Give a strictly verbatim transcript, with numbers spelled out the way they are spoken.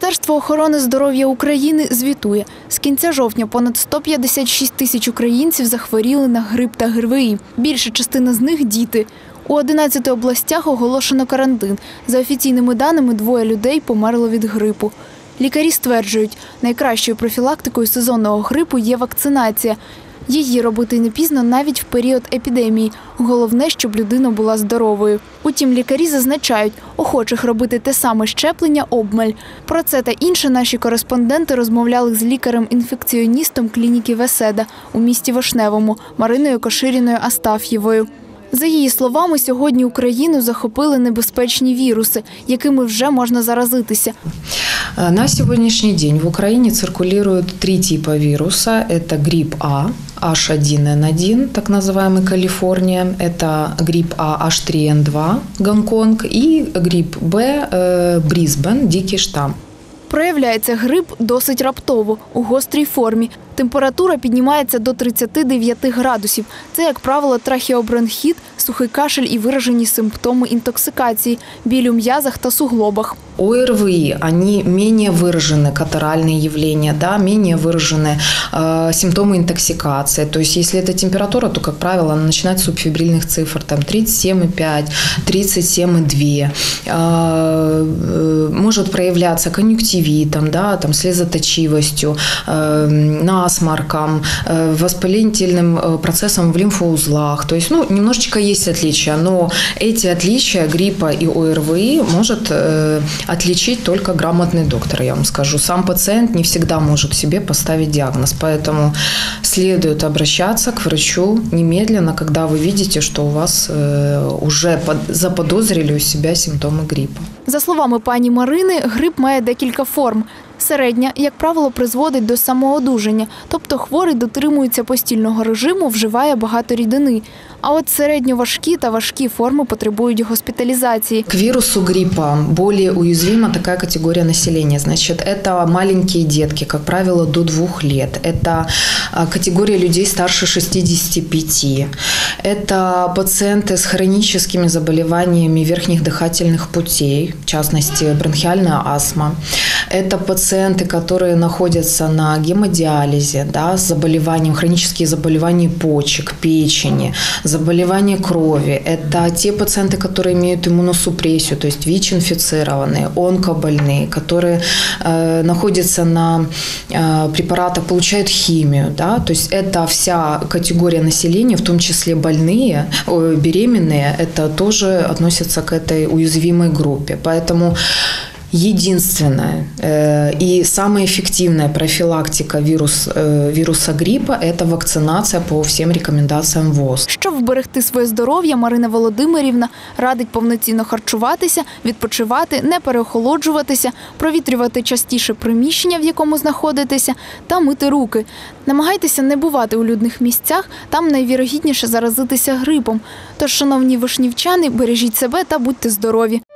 Міністерство охорони здоров'я України звітує, з кінця жовтня понад сто п'ятдесят шість тисяч українців захворіли на грип та ГРВІ. Більша частина з них – діти. У одинадцяти областях оголошено карантин. За офіційними даними, двоє людей померло від грипу. Лікарі стверджують, найкращою профілактикою сезонного грипу є вакцинація. Її робити не пізно навіть в період епідемії. Головне, щоб людина була здоровою. Утім, лікарі зазначають, охочих робити те саме щеплення – обмаль. Про це та інше наші кореспонденти розмовляли з лікарем-інфекціоністом клініки Веседа у місті Вишневому Мариною Коширіною-Астаф'євою. За її словами, сьогодні Україну захопили небезпечні віруси, якими вже можна заразитися. На сегодняшний день в Украине циркулируют три типа вируса. Это грипп А, эйч один эн один, так называемый Калифорния. Это грипп А, эйч три эн два, Гонконг. И грипп Б, Брисбен, дикий штамм. Проявляється грип досить раптово, у гострій формі. Температура піднімається до тридцяти дев'яти градусів. Це, як правило, трахеобронхіт, сухий кашель і виражені симптоми інтоксикації, біль у м'язах та суглобах. ОРВИ, они менее выражены, катаральные явления, да, менее выражены э, симптомы интоксикации. То есть, если это температура, то, как правило, она начинается с субфибрильных цифр, там тридцать семь и пять, тридцать семь и два. Э, э, может проявляться конъюнктивитом, да, там, слезоточивостью, э, насморком, э, воспалительным процессом в лимфоузлах. То есть, ну, немножечко есть отличия, но эти отличия гриппа и ОРВИ может э, отличить только грамотный доктор, я вам скажу. Сам пациент не всегда может себе поставить диагноз, поэтому следует обращаться к врачу немедленно, когда вы видите, что у вас уже заподозрили у себя симптомы гриппа. За словами пані Марини, грип має декілька форм. Середня, як правило, призводить до самоодужання, тобто хворий дотримується постільного режиму, вживає багато рідини. А от середньоважкі та важкі форми потребують госпіталізації. К вирусу гриппа более уязвима такая категория населения. Значит, это маленькие детки, как правило, до двух лет. Это категория людей старше шестидесяти пяти. Это пациенты с хроническими заболеваниями верхних дыхательных путей, в частности, бронхиальная астма. Это пациенты, которые находятся на гемодиализе, да, с заболеванием, хронические заболевания почек, печени, заболевания крови. Это те пациенты, которые имеют иммуносупрессию, то есть ВИЧ-инфицированные, онкобольные, которые э, находятся на э, препаратах, получают химию. Да? То есть это вся категория населения, в том числе больные, э, беременные, это тоже относятся к этой уязвимой группе. Поэтому единственная э, и самая эффективная профилактика вирус, э, вируса гриппа – это вакцинация по всем рекомендациям ВОЗ. Щоб вберегти своє здоров'я, Марина Володимирівна радить повноцінно харчуватися, відпочивати, не переохолоджуватися, провітрювати частіше приміщення, в якому знаходитеся, та мити руки. Намагайтеся не бувати у людних місцях, там найвірогідніше заразитися грипом. Тож, шановні вишнівчани, бережіть себе та будьте здорові!